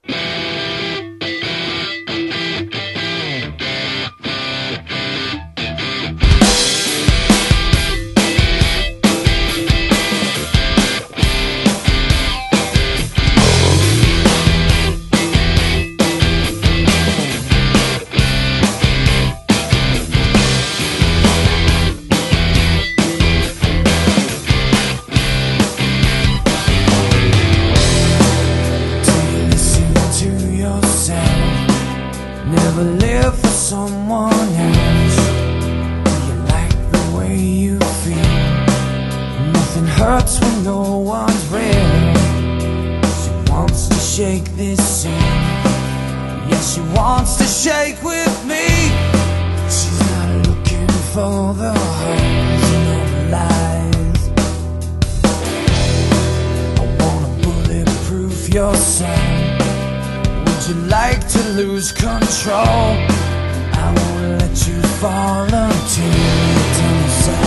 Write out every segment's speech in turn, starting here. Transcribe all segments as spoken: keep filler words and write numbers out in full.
Never live for someone else. Do you like the way you feel? Nothing hurts when no one's real. She wants to shake this scene. Yeah, she wants to shake with me. She's not looking for the holes in all the lies. I wanna bulletproof your soul. Would you like to lose control? I won't let you fall until you tell me so.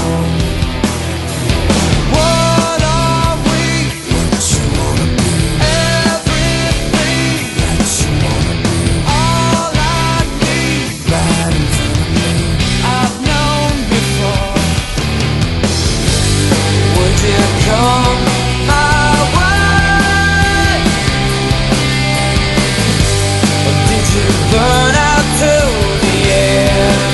What are we? What you wanna be? Everything that you wanna be. All I need, right in front of me. I've known before. Would you come my way? Burn out till the end.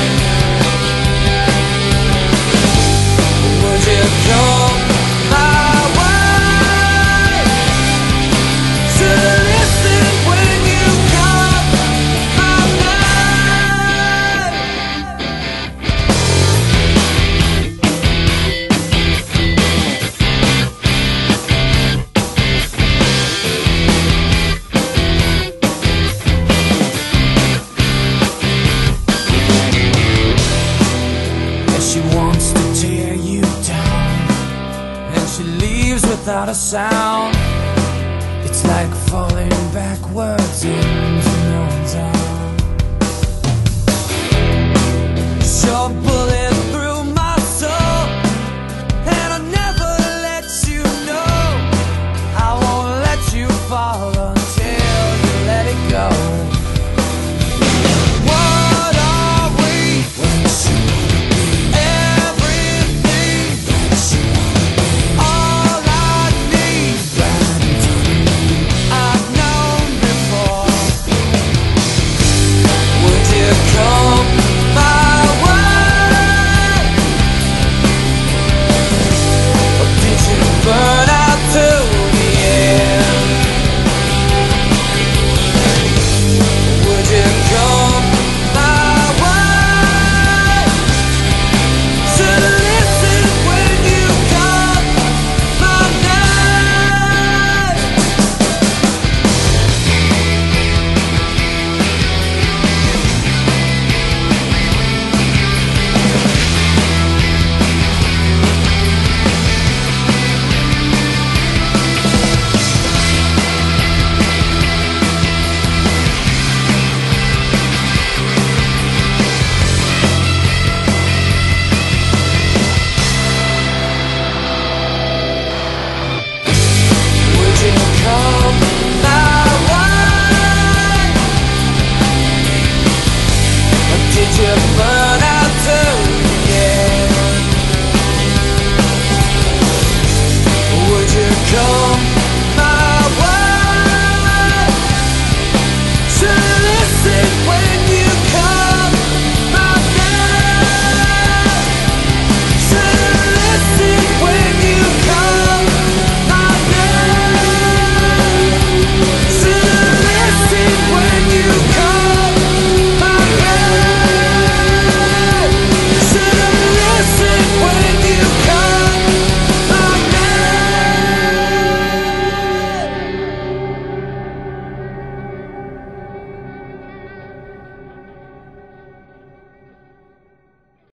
Would you come my way? To listen when you come my She wants to tear you down, and she leaves without a sound. It's like falling backwards into no one's arms. Your bullet